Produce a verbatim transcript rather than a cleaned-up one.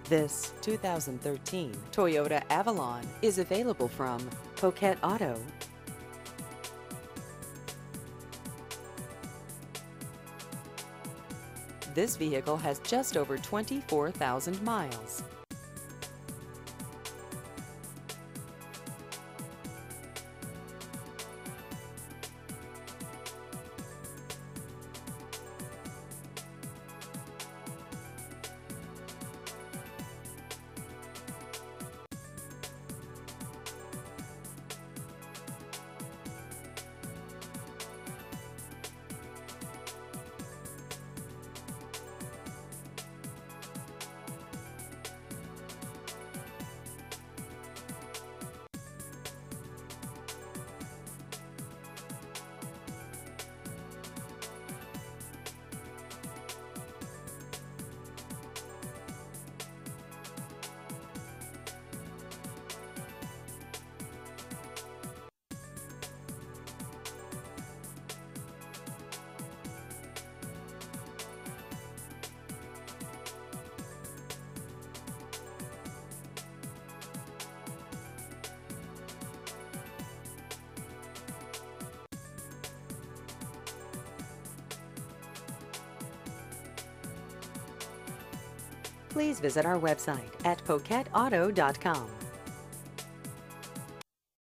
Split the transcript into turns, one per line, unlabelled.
This two thousand thirteen Toyota Avalon is available from Poquet Auto. This vehicle has just over twenty-four thousand miles. Please visit our website at poquet auto dot com.